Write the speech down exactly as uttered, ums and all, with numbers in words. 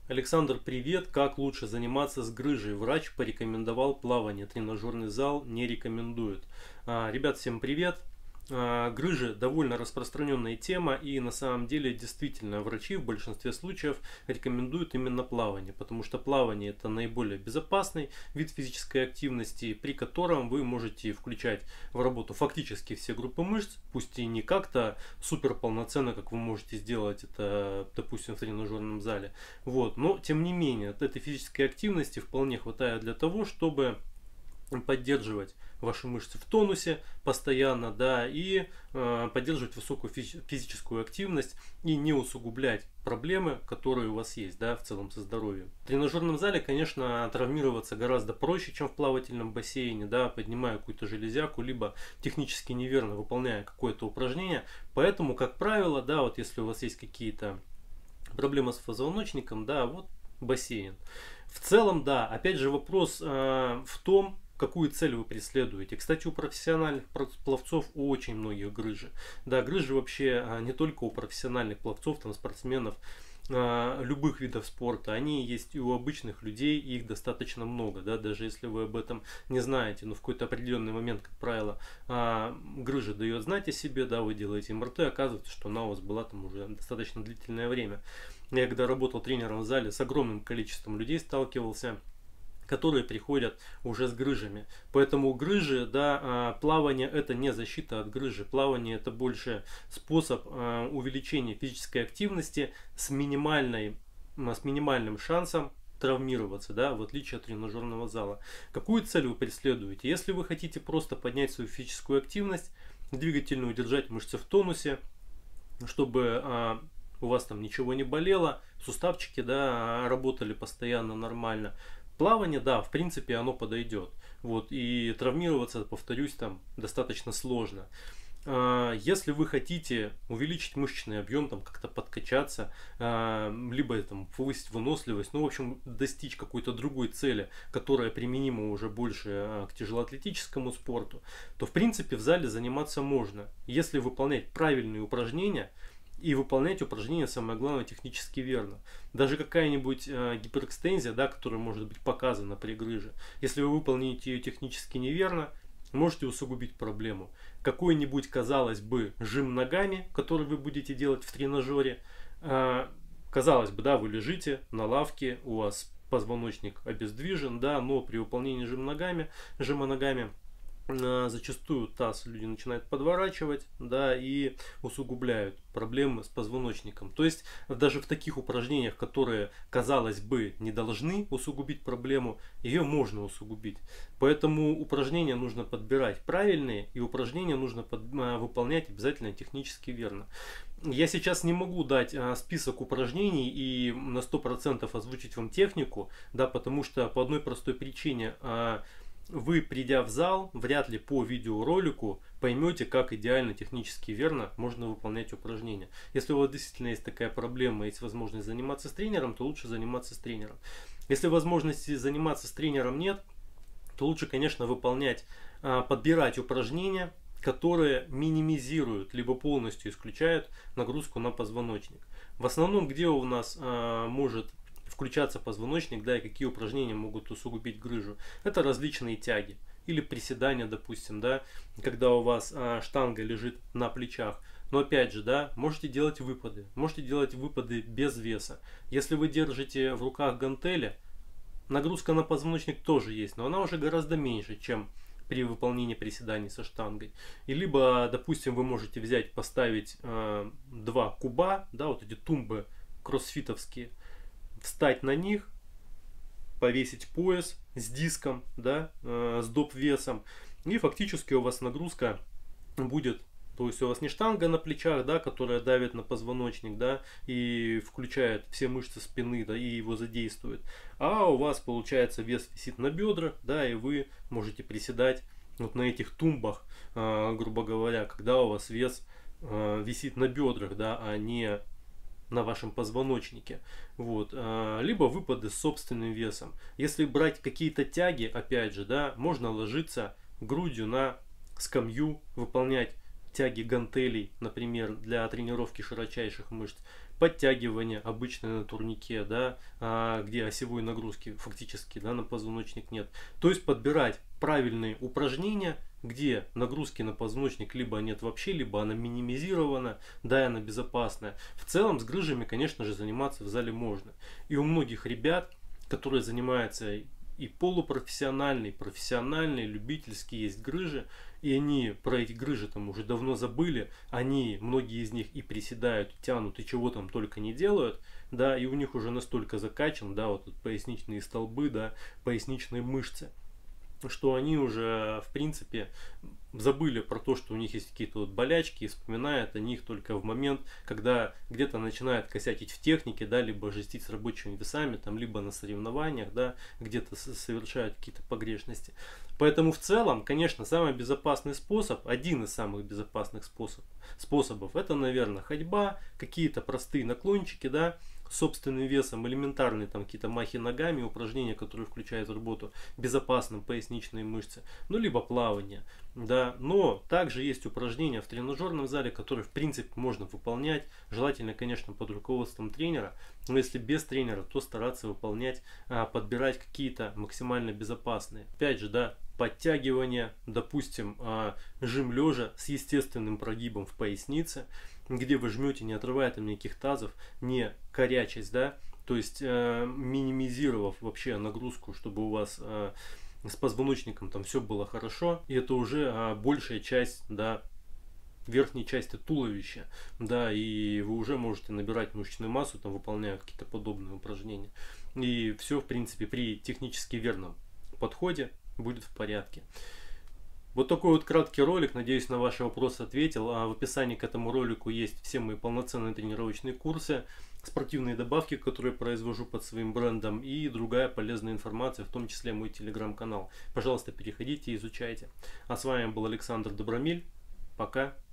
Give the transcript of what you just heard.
Александр, привет! Как лучше заниматься с грыжей? Врач порекомендовал плавание, тренажерный зал не рекомендует. А, ребят, всем привет! А, грыжи довольно распространенная тема, и на самом деле действительно врачи в большинстве случаев рекомендуют именно плавание, потому что плавание это наиболее безопасный вид физической активности, при котором вы можете включать в работу фактически все группы мышц, пусть и не как-то супер полноценно, как вы можете сделать это, допустим, в тренажерном зале. Вот. Но тем не менее, от этой физической активности вполне хватает для того, чтобы поддерживать ваши мышцы в тонусе постоянно, да, и э, поддерживать высокую физи физическую активность и не усугублять проблемы, которые у вас есть, да, в целом со здоровьем. В тренажерном зале, конечно, травмироваться гораздо проще, чем в плавательном бассейне, да, поднимая какую-то железяку, либо технически неверно выполняя какое-то упражнение. Поэтому, как правило, да, вот если у вас есть какие-то проблемы с позвоночником, да, вот бассейн. В целом, да, опять же вопрос э, в том, какую цель вы преследуете. Кстати, у профессиональных пловцов у очень многих грыжи. Да, грыжи вообще не только у профессиональных пловцов, там, спортсменов, любых видов спорта. Они есть и у обычных людей, и их достаточно много. Да, даже если вы об этом не знаете, но в какой-то определенный момент, как правило, грыжа дает знать о себе, да, вы делаете эм эр тэ, оказывается, что она у вас была там уже достаточно длительное время. Я когда работал тренером в зале, с огромным количеством людей сталкивался, которые приходят уже с грыжами. Поэтому грыжи, да, плавание это не защита от грыжи. Плавание это больше способ увеличения физической активности с, минимальной, с минимальным шансом травмироваться, да, в отличие от тренажерного зала. Какую цель вы преследуете? Если вы хотите просто поднять свою физическую активность, двигательную, удержать мышцы в тонусе, чтобы а, у вас там ничего не болело, суставчики, да, работали постоянно нормально, плавание, да, в принципе, оно подойдет. Вот, и травмироваться, повторюсь, там достаточно сложно. Если вы хотите увеличить мышечный объем, там как-то подкачаться, либо там повысить выносливость, ну, в общем, достичь какой-то другой цели, которая применима уже больше к тяжелоатлетическому спорту, то, в принципе, в зале заниматься можно, если выполнять правильные упражнения. И выполнять упражнения, самое главное, технически верно. Даже какая-нибудь э, гиперэкстензия, да, которая может быть показана при грыже, если вы выполните ее технически неверно, можете усугубить проблему. Какой-нибудь, казалось бы, жим ногами, который вы будете делать в тренажере, э, казалось бы, да, вы лежите на лавке, у вас позвоночник обездвижен, да, но при выполнении жим ногами, жима ногами, зачастую таз люди начинают подворачивать, да, и усугубляют проблемы с позвоночником. То есть даже в таких упражнениях, которые, казалось бы, не должны усугубить проблему, ее можно усугубить. Поэтому упражнения нужно подбирать правильные, и упражнения нужно под, выполнять обязательно технически верно. Я сейчас не могу дать а, список упражнений и на сто процентов озвучить вам технику, да, потому что по одной простой причине а, вы, придя в зал, вряд ли по видеоролику поймете, как идеально технически верно можно выполнять упражнения. Если у вас действительно есть такая проблема, есть возможность заниматься с тренером, то лучше заниматься с тренером. Если возможности заниматься с тренером нет, то лучше, конечно, выполнять, подбирать упражнения, которые минимизируют, либо полностью исключают нагрузку на позвоночник. В основном, где у нас может включаться позвоночник, да, и какие упражнения могут усугубить грыжу. Это различные тяги или приседания, допустим, да, когда у вас а, штанга лежит на плечах. Но опять же, да, можете делать выпады, можете делать выпады без веса. Если вы держите в руках гантели, нагрузка на позвоночник тоже есть, но она уже гораздо меньше, чем при выполнении приседаний со штангой. И либо, допустим, вы можете взять, поставить э, два куба, да, вот эти тумбы кроссфитовские, встать на них, повесить пояс с диском, да, э, с доп весом, и фактически у вас нагрузка будет, то есть у вас не штанга на плечах, да, которая давит на позвоночник, да, и включает все мышцы спины, да, и его задействует, а у вас получается вес висит на бедрах, да, и вы можете приседать вот на этих тумбах, э, грубо говоря, когда у вас вес э, висит на бедрах, да, а не на вашем позвоночнике. Вот. Либо выпады с собственным весом. Если брать какие-то тяги, опять же, да, можно ложиться грудью на скамью, выполнять тяги гантелей, например, для тренировки широчайших мышц. подтягивание обычное на турнике, да, а, где осевой нагрузки фактически, да, на позвоночник нет. То есть подбирать правильные упражнения, где нагрузки на позвоночник либо нет вообще, либо она минимизирована, да, и она безопасная. В целом с грыжами, конечно же, заниматься в зале можно. И у многих ребят, которые занимаются и полупрофессиональные, профессиональные, любительские, есть грыжи, и они про эти грыжи там уже давно забыли, они, многие из них и приседают, и тянут, и чего там только не делают, да, и у них уже настолько закачан, да, вот тут поясничные столбы, да, поясничные мышцы, что они уже, в принципе, забыли про то, что у них есть какие-то вот болячки, и вспоминают о них только в момент, когда где-то начинают косячить в технике, да, либо жестить с рабочими весами, там, либо на соревнованиях, да, где-то совершают какие-то погрешности. Поэтому в целом, конечно, самый безопасный способ, один из самых безопасных способ, способов, это, наверное, ходьба, какие-то простые наклончики, да, собственным весом, элементарные там какие-то махи ногами, упражнения, которые включают в работу безопасным поясничные мышцы, ну либо плавание, да, но также есть упражнения в тренажерном зале, которые в принципе можно выполнять, желательно, конечно, под руководством тренера, но если без тренера, то стараться выполнять, а, подбирать какие-то максимально безопасные. Опять же, да, подтягивание, допустим, а, жим лежа с естественным прогибом в пояснице, где вы жмете, не отрывая там никаких тазов, не корячась, да, то есть э, минимизировав вообще нагрузку, чтобы у вас э, с позвоночником там все было хорошо, и это уже э, большая часть, да, верхней части туловища, да, и вы уже можете набирать мышечную массу, там, выполняя какие-то подобные упражнения, и все, в принципе, при технически верном подходе будет в порядке. Вот такой вот краткий ролик, надеюсь, на ваши вопросы ответил. А в описании к этому ролику есть все мои полноценные тренировочные курсы, спортивные добавки, которые произвожу под своим брендом, и другая полезная информация, в том числе мой телеграм-канал. Пожалуйста, переходите и изучайте. А с вами был Александр Добромиль. Пока.